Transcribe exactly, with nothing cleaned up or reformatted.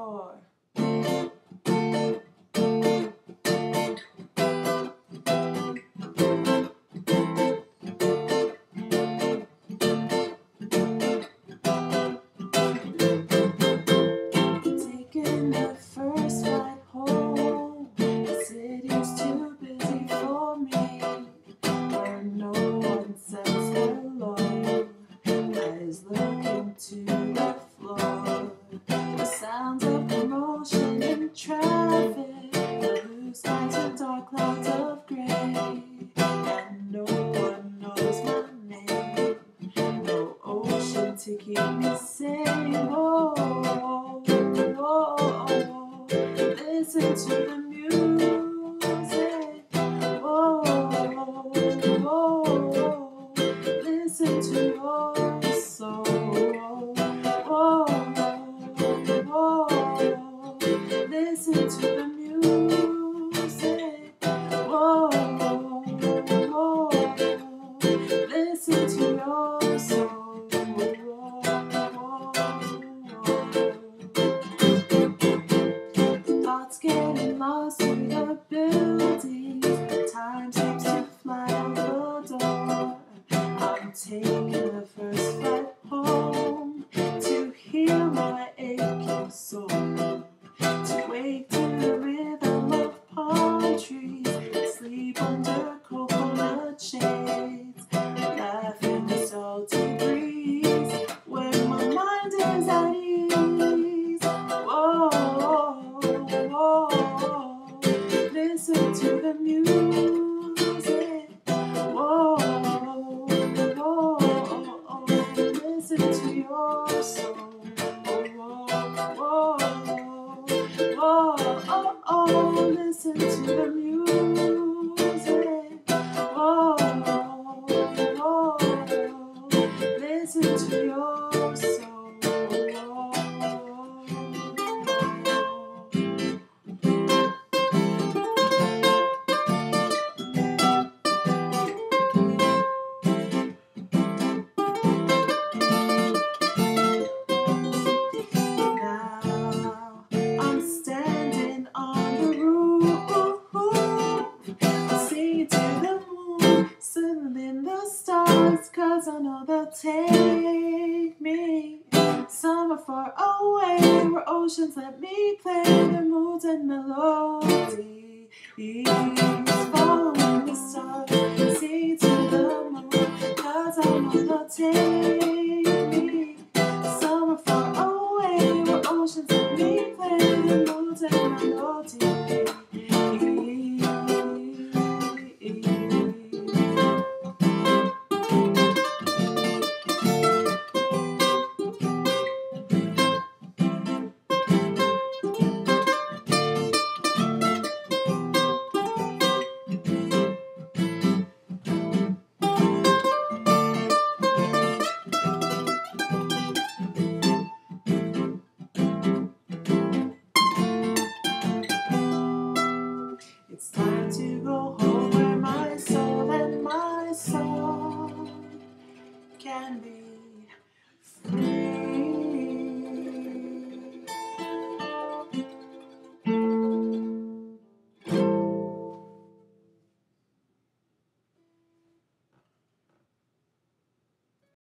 four. Taking the first flight home, the city's too busy for me, where no one says hello. Eyes looking to the floor, the sounds of commotion in traffic, the blue skies and dark clouds of gray, and no one knows my name, no ocean to keep me safe. Oh, oh, oh, oh. Listen to the music. Oh, oh, oh. Listen to your soul. Oh, oh, oh. Listen to the music. Oh, oh, oh. Listen to your soul. Thoughts getting lost through the buildings. Time seems to fly out the door. I'm taking the first flight home to heal my aching soul. To wake to the rhythm of palm trees, sleep under coconut shades, laugh in the salty breeze when my mind is at ease. Whoa, whoa, whoa. Listen to the music. Whoa, whoa, whoa. Listen to your soul. Whoa, whoa, whoa, oh, oh. Listen to the music. Whoa, whoa, listen to your soul. Now I'm standing on the roof, I'm singing to the moon, swimming the stars, 'cause I know they'll take me somewhere far away, where oceans let me play their moods and melodies. Following the stars, singing to the moon, 'cause I know they'll take me somewhere far away, where oceans let me play their moods and melodies.